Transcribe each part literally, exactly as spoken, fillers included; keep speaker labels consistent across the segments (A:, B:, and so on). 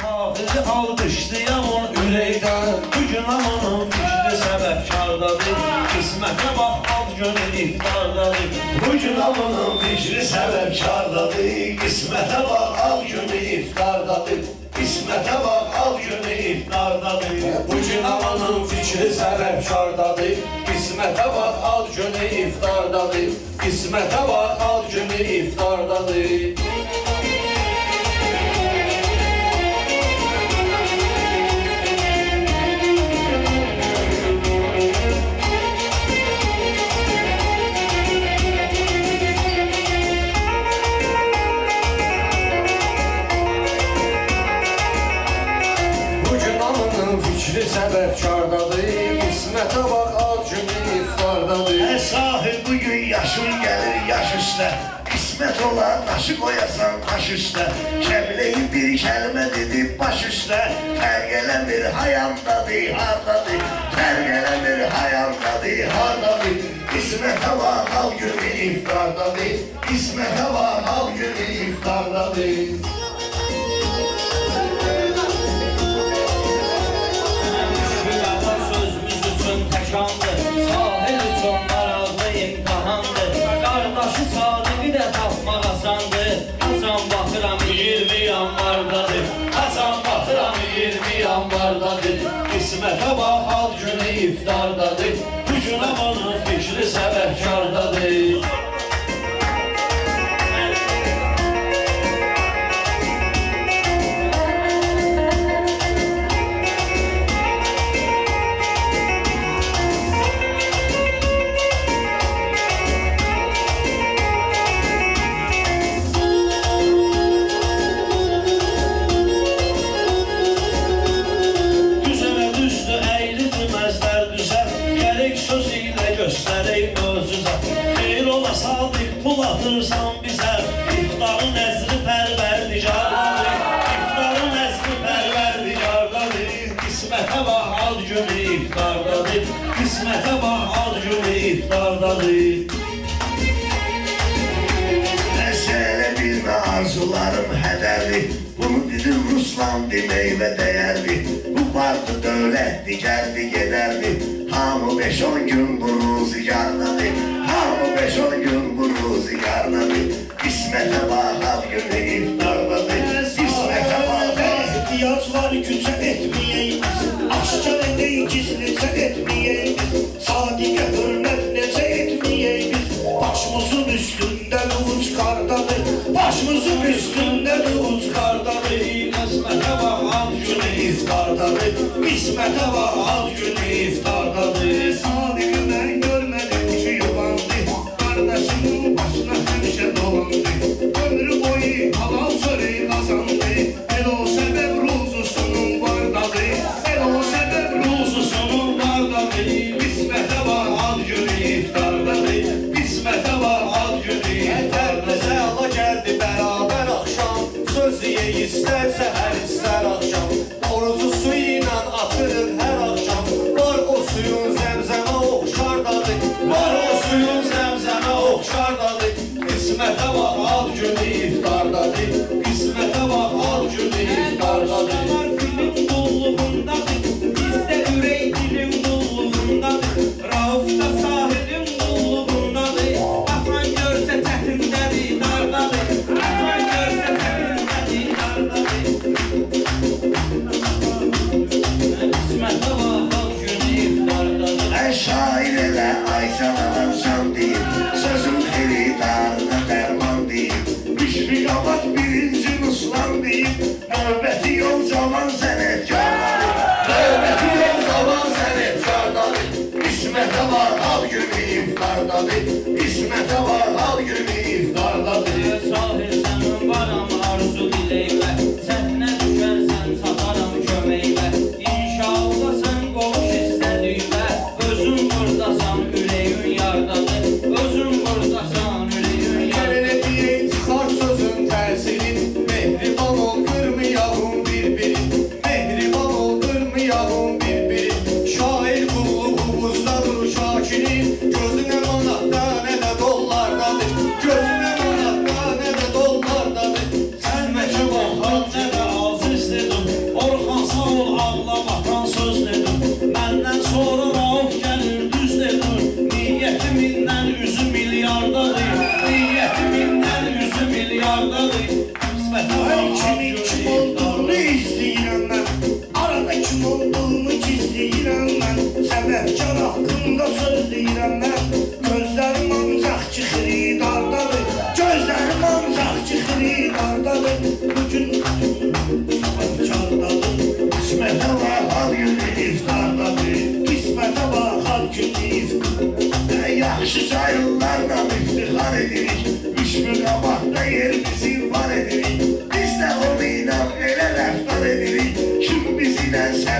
A: Sahili alqışlayan on ürəkdən, bugün amanın fikri səbəbkardadır. Qismətə bax, ad günü iftardadır.
B: Bugün amanın fikri səbəbkardadır. Qismətə bax, ad günü iftardadır. Qismətə bax, ad günü iftardadır. Bugün amanın fikri səbəbkardadır. Qismətə bax, ad günü iftardadır. Qismətə bax, ad günü iftardadır. Fikri səbəbkardadır, qismətə bax, ad günü iftardadır.
C: Ə sahib, bugün yaşın gəlir yaş üstə, qismət olar, daşı qoyasan taş üstə. Kəbiləyi bir kəlmə dedib baş üstə, fərq eləmir hayamdadır, hardadır. Fərq eləmir hayamdadır, hardadır. Qismətə bax, ad günü iftardadır. Qismətə bax, ad günü iftardadır.
A: Sahil üçün maraqlı imtihandır. Qardaşı sadiqi də tapmaq asandır. Hasan baxıram iyirmi yanvardadır. Hasan baxıram iyirmi yanvardadır. Qismətə bax, ad günü iftardadır. Bugün amanın fikri səbəbkardadır. Göstərək mövzuza, xeyr ola sadiq pul atırsan bizə. İftarın əzri pərverdigardadır, İftarın əzri pərverdigardadır. Qismətə bax, ad günü iftardadır. Qismətə bax, ad günü iftardadır.
C: Məsələ bilmə arzularım hədərli, bunu dedim Ruslan demək və dəyərli. Bu vardı dövlətli, gəldi gedərli. Hamı beş on gün bu ruzigardadır. Hamı beş on gün bu ruzigardadır. Qismətə bax, ad günü iftardadır. Qismətə bax,
D: ihtiyaçları küçə etməyəyimiz, aşkar edək, gizlicə etməyəyimiz, sadiqə hörmət necə etməyəyimiz. Başımızın üstündə lüğuc qardadır, başımızın üstündə lüğuc qardadır.
A: Qismətə bax, ad günü
D: iftardadır. Qismətə bax, ad günü iftardadır. Sadiqı mən görmədim ki yuvandı, qardaşımın başına həmişə dolandı. Ömrü boyu halal çörək qazandı, el o səbəb ruzusunun vardadır. El o səbəb ruzusunun vardadır. Qismətə bax, ad günü iftardadır. Qismətə bax, ad günü iftardadır.
B: Əla gəldi bərabər axşam, söz yeyək istərsə hər istər axşam. Orucu su ilə atırır hər axşam, var o su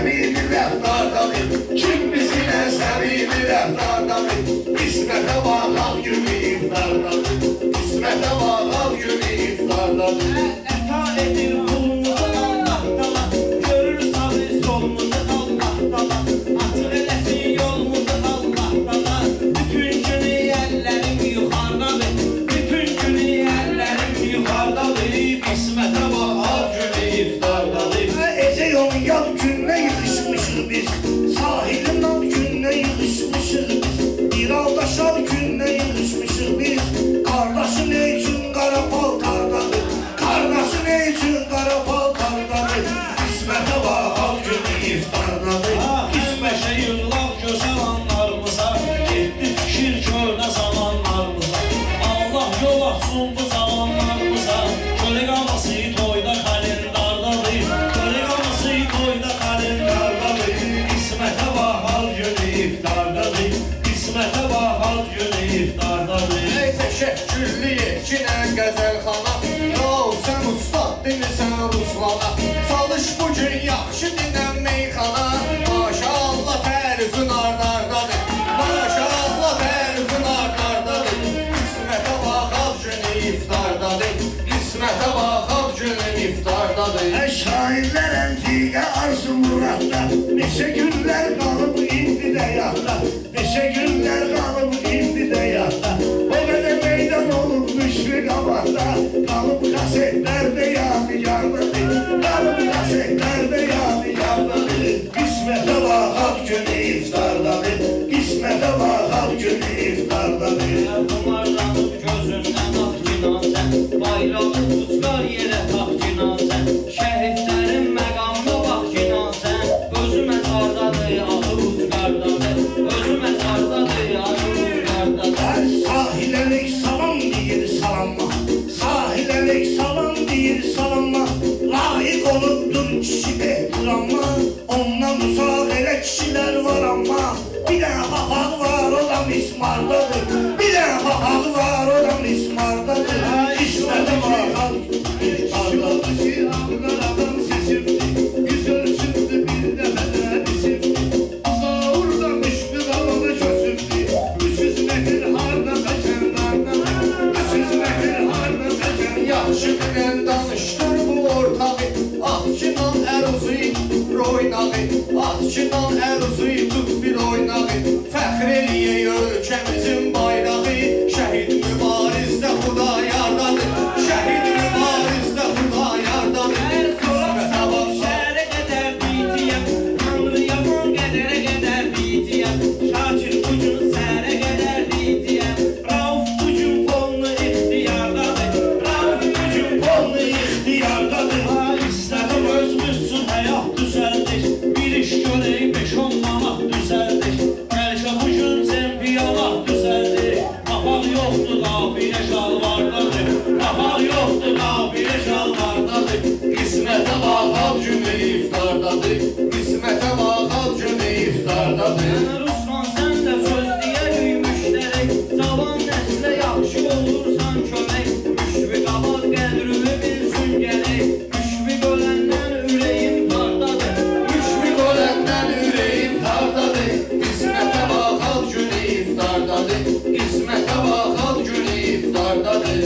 C: səmimi rəftardadır. Kim bizimlə səmimi rəftardadır. İsmətə bax, al günü iftardadır. İsmətə bax, al günü iftardadır.
A: Əta edir pulumuzu Allah dala, görür sağı solumuzu Allah dala, açıq eləsin yolumuzu Allah dala. Bütün günü əllərim yuxardadır, bütün günü əllərim yuxardadır. İsmətə bax, al günü iftardadır.
D: Ece yol yad gününe yığışmışız biz, sahilin ad gününe yığışmışız biz, bir aldaşal gününe yığışmışız biz. Kardeşin ne için qara paltardadır, kardeşin ne için qara paltardadır. İsmətə bax, al günü iftardadır.
A: İsməşə yığılaq gözəl anlarımıza, getdi fikir körnə zamanlarımıza. Allah yol açsın bu zamanlarımıza, kölə qalması toyda kalendardadır, kölə qalması toyda kalendardadır. İsmətə bax, al günü iftardadır, İsmətə bax, al günü iftardadır.
D: Ey təşəkkürlü yetkinə qəzəlxana, ya sən ustad dimisən Ruslana. Çalış bugün yaxşı dinən meyxana, maşallah tərifin ardardadır, maşallah tərifin ardardadır. İsmətə bax, al günü iftardadır, İsmətə bax, al günü iftardadır.
C: Şairlər əntiqə arzu muradda, neçə günlər qalıb indi də yadda, neçə günlər qalıb indi də yadda. O qədər meydan olub müşfiq avanda, qalıb kasetlərdə yadigardadır, qalıb kasetlərdə yadigardadır. Qismətə bax, al günü iftardadır, qismətə bax, al günü iftardadır.
A: Kumarlanıb gözündən ah cinazən, bayrağı uçqar yerə tax cinazən, şəhidlərin məqamına bax cinazən, özü məzardadır, adı uçqardadır, özü məzardadır, adı uçqardadır.
D: Sahiləlik salam deyir salamma, sahiləlik salam deyir salamma. Layiq olubdur kişi ehtiramma, ondan uzaq elə kişilər var amma. Bir dənə papaq var, o da mismardadır, bir dənə papaq var, o da mismardadır. İsmətə bax, al günü iftardadır. Ağqaradan seçimdi, yüz ölçümdü bir dəfədə isimdi. Uzağırda müşfiq alanı köçümdü, üç yüz metr harda çəkən dardadır, üç yüz metr harda çəkən. Yaxşı bilən danışdır bu ortağı, atçıdan əruzuyu tut oynağı, atçıdan əruzuyu tut bir oynağı. Fəxr eləyək ölkəmizin bayrağı, şəhid mübarizdə xuda yardadır, şəhid mübarizdə xuda yardadır. İsmətə bax,
A: Şəhərə qədər bitiyəm, Tanrı yaman qədərə qədər bitiyəm, Şakir bugün səhərə qədər bitiyəm, Rauf bugün polnu ixtiyardadır, Rauf bugün polnu ixtiyardadır. İstədim özümüz üçün həyat düzəldik, bir iş görək beş on manat düzəldik, Gəlşə bugün çempionat düzəldik, Papaq yoxdur, qafilə şalvardadır, Papaq yoxdur, qafilə şalvardadır.
D: İsmətə bax, al günü iftardadır, İsmətə bax, al günü iftardadır.
A: Ruslan sən də söz deyək müştərək, cavan nəslə yaxşı olursan kömək, müşfiq aval qədrünü bilsin gələk, müşfiq öləndən ürəyim pardadır,
D: Müşfiq öləndən ürəyim tardadır, İsmətə bax, al günü iftardadır, İsmətə bax, al günü iftardadır.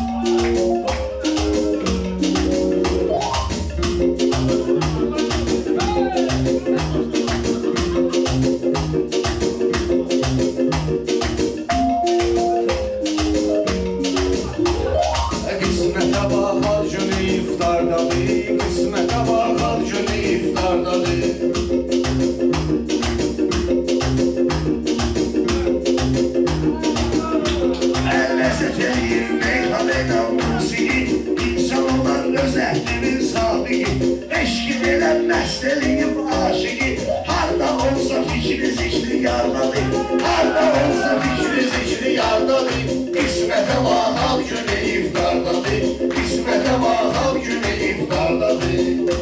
D: Qismətə bax, al günü iftardadır, qismətə bax, al günü iftardadır.
C: Əlləzət eləyir meyxanə ilə musiqi, insan olan öz əhlinin sabiqi, eşqin elə məst eləyib aşiqi. Harda olsa fikri zikri yardadır, harda olsa fikri zikri yardadır.
D: İsmətə bax, al günü iftardadır, İsmətə bax, al günü iftardadır.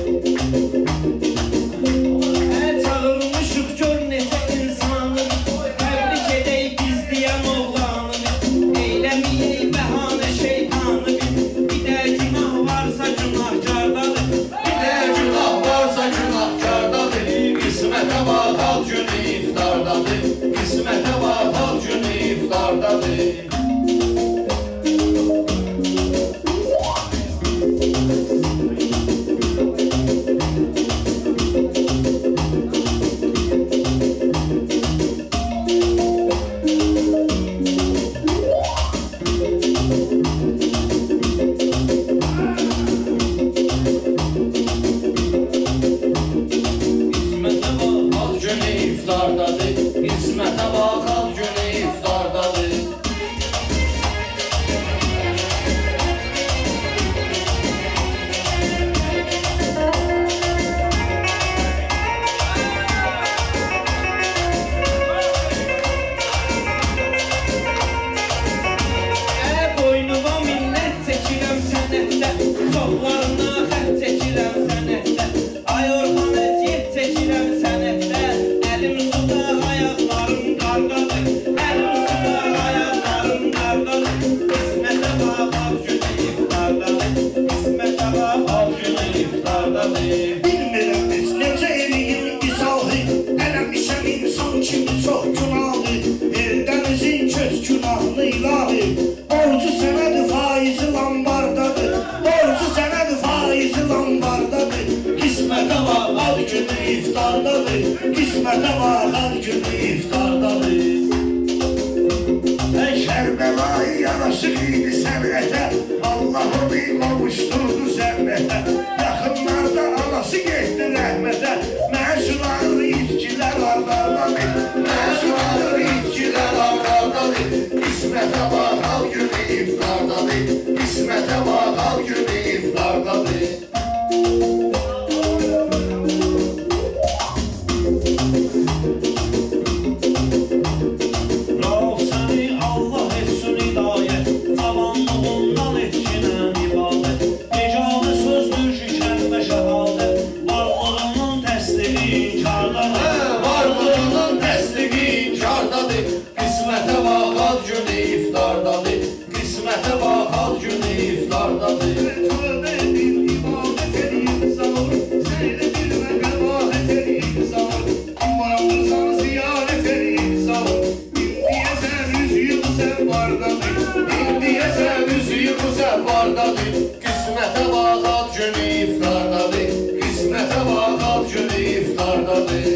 A: Çağırmışıq gör neçə insanı, təbrik edək biz deyən oğlanı, eyləməyək bəhanə şeytanı biz, bir də günah varsa günahkardadır,
D: Bir də günah varsa günahkar ad günü iftardadır. Qismətə bax ad günü iftardadır.
C: Kərbəlayı yanaşıq idi səmrətə, Allah onu qovuşturdu zəmmətə. Yaxınlarda anası getdi rəhmətə, məşular itkilər ardardadır, məşular itkilər ardardadır. İsmətə bax al günü iftardadır, İsmətə bax al günü iftardadır.
B: Qismətə bax ad günü iftardadır, qismətə bax ad günü iftardadır.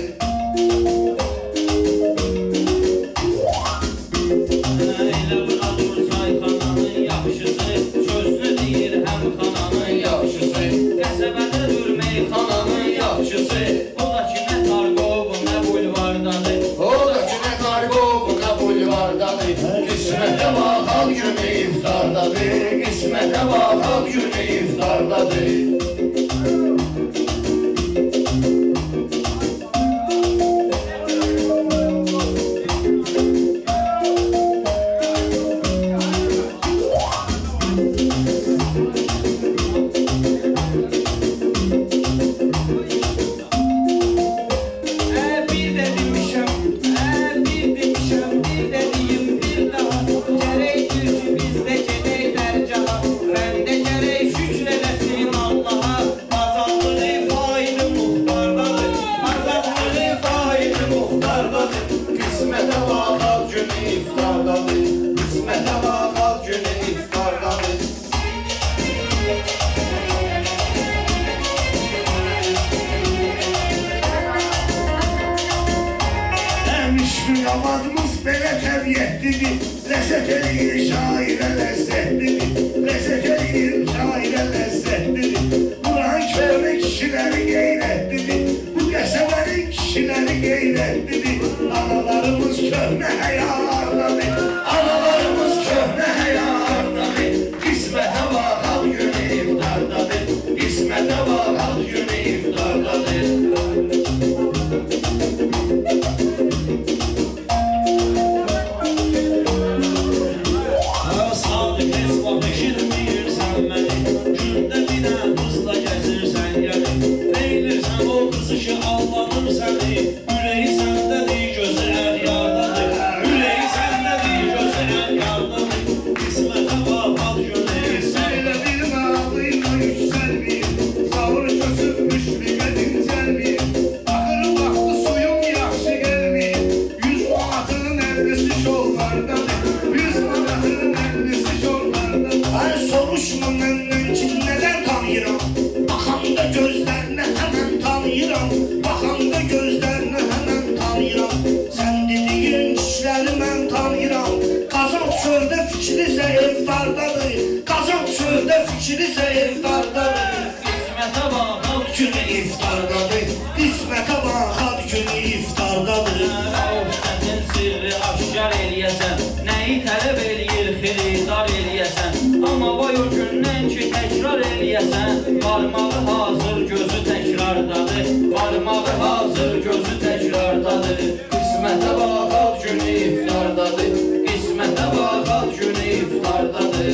A: Elə buradır çayxananın yaxşısı, sözlü deyir həm xananın yaxşısı. Qəsəbədə durmək xananın yaxşısı, o da ki nə Tarqov, nə bulvardadır.
B: O da ki nə Tarqov, nə bulvardadır. Qismətə bax ad günü iftardadır, qismətə bax ad günü iftardadır.
C: Yamadımız belə təbiyyətlidir, ləzzət eləyir şairə ləzzətlidir, ləzzət eləyir şairə ləzzətlidir. Buranın köhnə kişiləri qeyrətlidir, bu qəsəbənin kişiləri qeyrətlidir. Analarımız köhnə həyardadır, analarımız köhnə həyardadır. Qismətə bax al günü iftardadır, qismətə bax al günü iftardadır.
D: Baxanda gözlərinə həmən tanıyıram. Sən dediyin kişiləri mən tanıyıram. Qazan çöldə fikri zəifdardadır, Qazan çöldə fikri zəifdardadır.
A: Qismətə bax ad
D: Günü iftardadır, qismətə bax ad günü iftardadır.
A: Rəufətin sirri aşkar eləyəsən, nəyi tələb eləyir xiridar eləyəsən. Amma vay o gündən ki təkrar eləyəsən, barmağı hazır gözü təkrardadır, barmağı hazır gözü təkrardadır.
B: Qismətə bax ad günü iftardadır, qismətə bax ad günü iftardadır.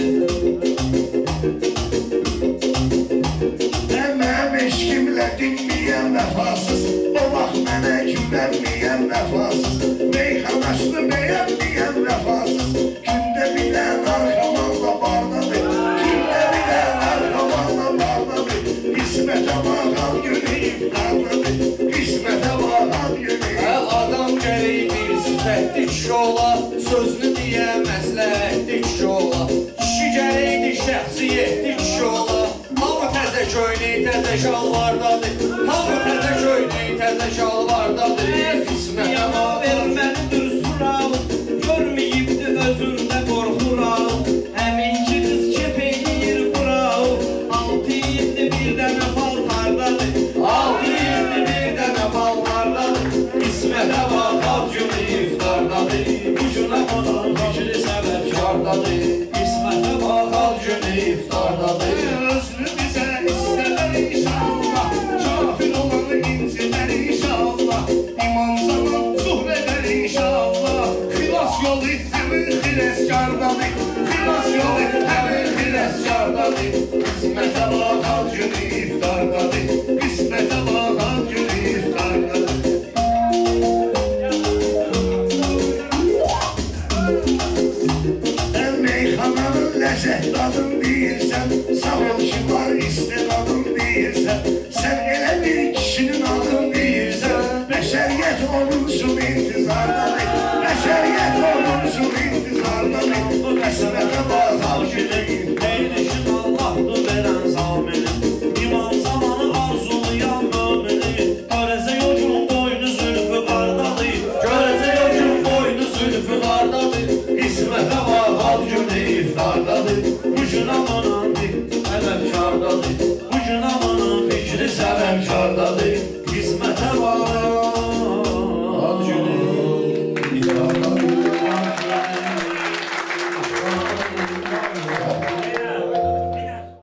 C: Mənim eşqimlə dinməyən vəfasız, o vaxt mənə güvənməyən vəfasız, meyxanasını bəyənməyən vəfasız, gündə bilən arxamanla bardadır, gündə bilən arxamanla bardadır. Qismətə bax al günü iftardadır, qismətə bax al günü.
B: Əl adam gərək bir sifətli kişi ola, sözünü deyə məsləhətli kişi ola. Kişi gərəkdir şəxsiyyətli kişi ola, amma təzə köynək, təzə şalvardadır. Hamı təzə köynək, təzə şalvardadır. İsmətə
A: Yama
B: bax,
A: verməlidir surağı, görməyibdi özündə qorxurağı. Həminki qız kepeliyir qurağı, altı yedi bir dənə paltardadır.
B: altı yedi bir dənə paltardadır. İsmətə bax, ad günü iftardadır. Ucuna qonan fikri səbəbkardadır. İsmətə bax, ad günü iftardadır.
D: Özünü bizə istələr inşallah, kafir olanı incilər inşallah, İmam zaman zuhr edər inşallah. Xilas yolu həmin xiləskardadır, xilas yolu həmin xiləskardadır.